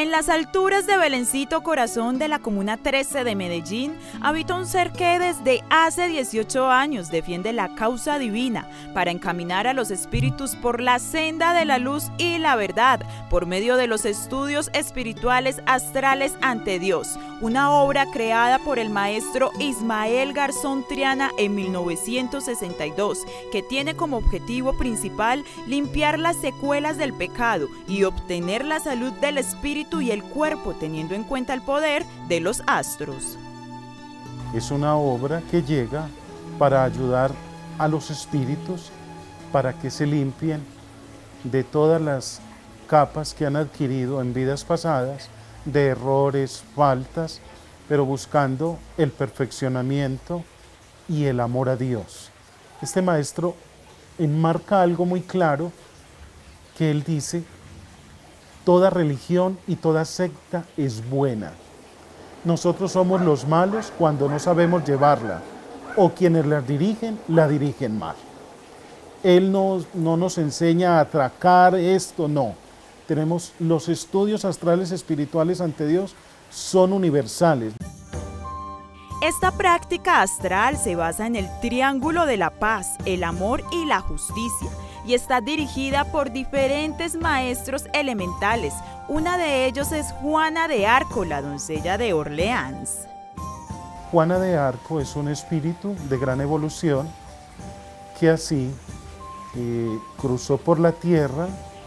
En las alturas de Belencito, corazón de la Comuna 13 de Medellín, habita un ser que desde hace 18 años defiende la causa divina para encaminar a los espíritus por la senda de la luz y la verdad, por medio de los estudios espirituales astrales ante Dios, una obra creada por el maestro Ismael Garzón Triana en 1962, que tiene como objetivo principal limpiar las secuelas del pecado y obtener la salud del espíritu y el cuerpo, teniendo en cuenta el poder de los astros. Es una obra que llega para ayudar a los espíritus para que se limpien de todas las capas que han adquirido en vidas pasadas, de errores, faltas, pero buscando el perfeccionamiento y el amor a Dios. Este maestro enmarca algo muy claro que él dice: toda religión y toda secta es buena. Nosotros somos los malos cuando no sabemos llevarla, o quienes la dirigen mal. Él no nos enseña a atracar esto, no. Tenemos los estudios astrales espirituales ante Dios, son universales. Esta práctica astral se basa en el triángulo de la paz, el amor y la justicia, y está dirigida por diferentes maestros elementales. Una de ellos es Juana de Arco, la doncella de Orleans. Juana de Arco es un espíritu de gran evolución que así cruzó por la tierra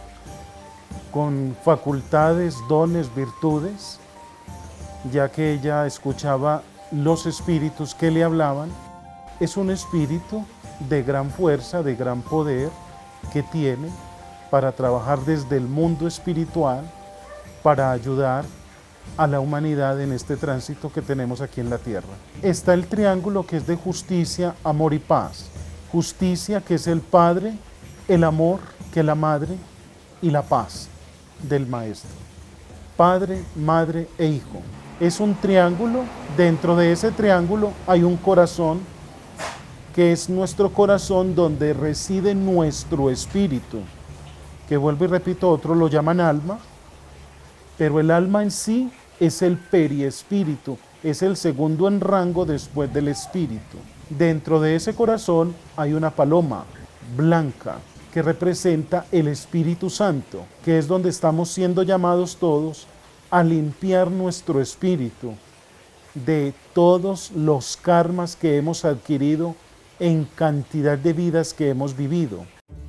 con facultades, dones, virtudes, ya que ella escuchaba los espíritus que le hablaban. Es un espíritu de gran fuerza, de gran poder, que tiene para trabajar desde el mundo espiritual para ayudar a la humanidad en este tránsito que tenemos aquí en la tierra. Está el triángulo que es de justicia, amor y paz. Justicia, que es el Padre, el amor, que es la Madre, y la paz del Maestro. Padre, Madre e Hijo. Es un triángulo. Dentro de ese triángulo hay un corazón, que es nuestro corazón donde reside nuestro espíritu, que vuelvo y repito, otros lo llaman alma, pero el alma en sí es el periespíritu, es el segundo en rango después del espíritu. Dentro de ese corazón hay una paloma blanca que representa el Espíritu Santo, que es donde estamos siendo llamados todos a limpiar nuestro espíritu de todos los karmas que hemos adquirido en cantidad de vidas que hemos vivido.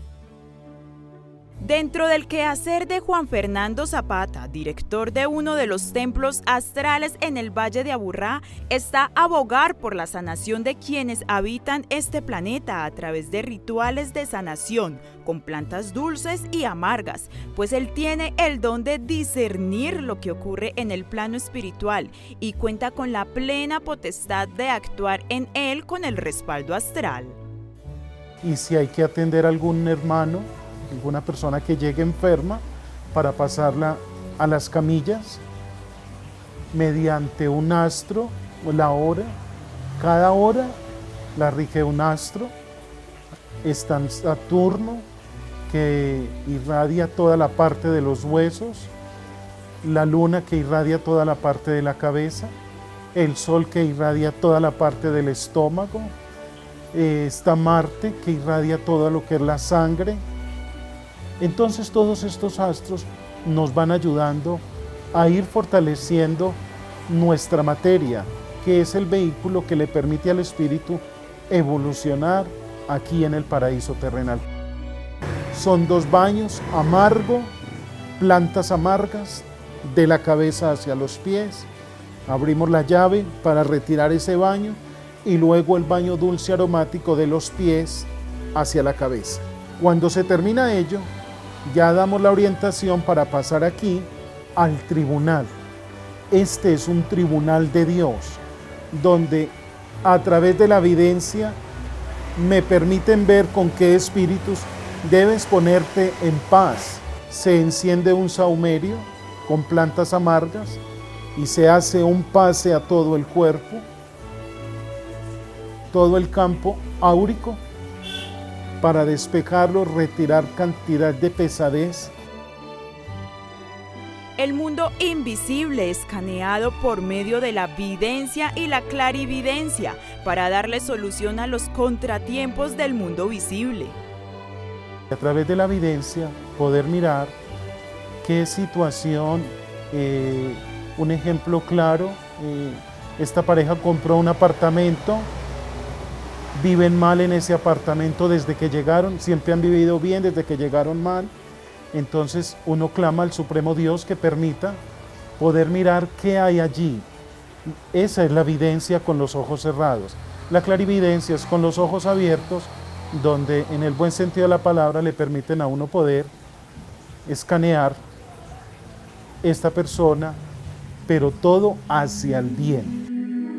Dentro del quehacer de Juan Fernando Zapata, director de uno de los templos astrales en el Valle de Aburrá, está abogar por la sanación de quienes habitan este planeta a través de rituales de sanación, con plantas dulces y amargas, pues él tiene el don de discernir lo que ocurre en el plano espiritual y cuenta con la plena potestad de actuar en él con el respaldo astral. Y si hay que atender a algún hermano, alguna persona que llegue enferma, para pasarla a las camillas mediante un astro, la hora, cada hora la rige un astro. Está Saturno, que irradia toda la parte de los huesos, la luna, que irradia toda la parte de la cabeza, el sol, que irradia toda la parte del estómago, está Marte, que irradia todo lo que es la sangre. Entonces todos estos astros nos van ayudando a ir fortaleciendo nuestra materia, que es el vehículo que le permite al espíritu evolucionar aquí en el paraíso terrenal. Son 2 baños: amargo, plantas amargas, de la cabeza hacia los pies. Abrimos la llave para retirar ese baño y luego el baño dulce aromático de los pies hacia la cabeza. Cuando se termina ello, ya damos la orientación para pasar aquí al tribunal. Este es un tribunal de Dios, donde a través de la evidencia me permiten ver con qué espíritus debes ponerte en paz. Se enciende un saumerio con plantas amargas y se hace un pase a todo el cuerpo, todo el campo áurico, para despejarlo, retirar cantidad de pesadez El mundo invisible escaneado por medio de la videncia y la clarividencia para darle solución a los contratiempos del mundo visible. A través de la videncia poder mirar qué situación, un ejemplo claro, esta pareja compró un apartamento, viven mal en ese apartamento desde que llegaron, siempre han vivido bien desde que llegaron mal. Entonces uno clama al Supremo Dios que permita poder mirar qué hay allí. Esa es la videncia con los ojos cerrados. La clarividencia es con los ojos abiertos, donde en el buen sentido de la palabra le permiten a uno poder escanear esta persona, pero todo hacia el bien.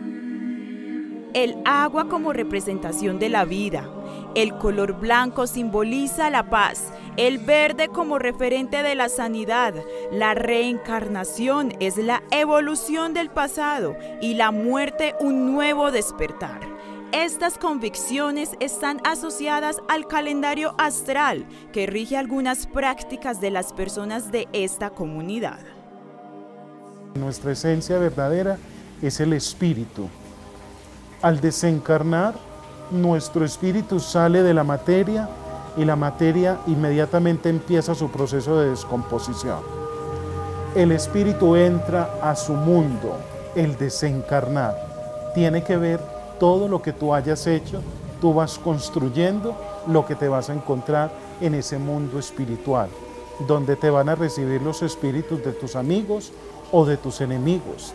El agua como representación de la vida. El color blanco simboliza la paz, el verde como referente de la sanidad. La reencarnación es la evolución del pasado y la muerte un nuevo despertar. Estas convicciones están asociadas al calendario astral que rige algunas prácticas de las personas de esta comunidad. Nuestra esencia verdadera es el espíritu. Al desencarnar, nuestro espíritu sale de la materia y la materia inmediatamente empieza su proceso de descomposición. El espíritu entra a su mundo, el desencarnar. Tiene que ver todo lo que tú hayas hecho, tú vas construyendo lo que te vas a encontrar en ese mundo espiritual, donde te van a recibir los espíritus de tus amigos o de tus enemigos.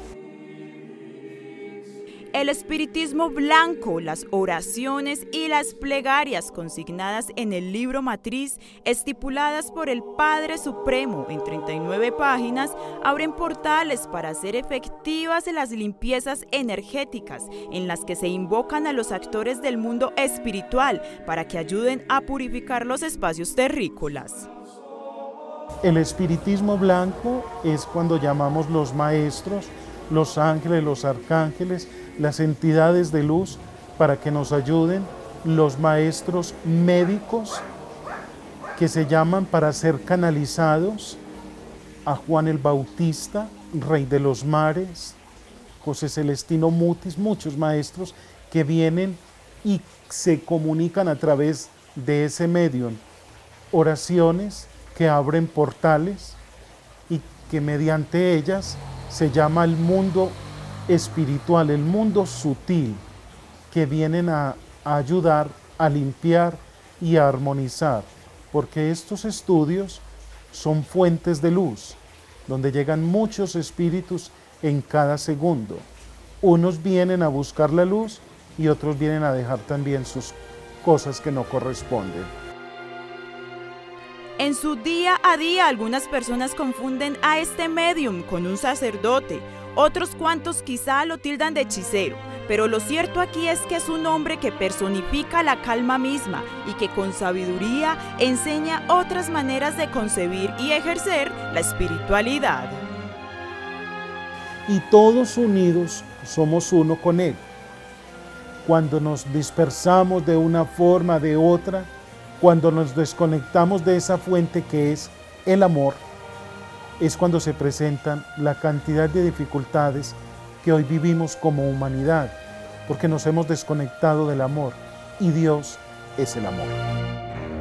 El espiritismo blanco, las oraciones y las plegarias consignadas en el libro matriz, estipuladas por el Padre Supremo en 39 páginas, abren portales para hacer efectivas las limpiezas energéticas en las que se invocan a los actores del mundo espiritual para que ayuden a purificar los espacios terrícolas. El espiritismo blanco es cuando llamamos los maestros, los ángeles, los arcángeles, las entidades de luz para que nos ayuden, los maestros médicos que se llaman para ser canalizados, a Juan el Bautista, Rey de los Mares, José Celestino Mutis, muchos maestros que vienen y se comunican a través de ese medium, oraciones que abren portales y que mediante ellas se llama el mundo espiritual, el mundo sutil, que vienen a ayudar a limpiar y a armonizar, porque estos estudios son fuentes de luz, donde llegan muchos espíritus en cada segundo. Unos vienen a buscar la luz y otros vienen a dejar también sus cosas que no corresponden. En su día a día, algunas personas confunden a este medium con un sacerdote, otros cuantos quizá lo tildan de hechicero, pero lo cierto aquí es que es un hombre que personifica la calma misma y que con sabiduría enseña otras maneras de concebir y ejercer la espiritualidad. Y todos unidos somos uno con Él. Cuando nos dispersamos de una forma, de otra, cuando nos desconectamos de esa fuente que es el amor, es cuando se presentan la cantidad de dificultades que hoy vivimos como humanidad, porque nos hemos desconectado del amor y Dios es el amor.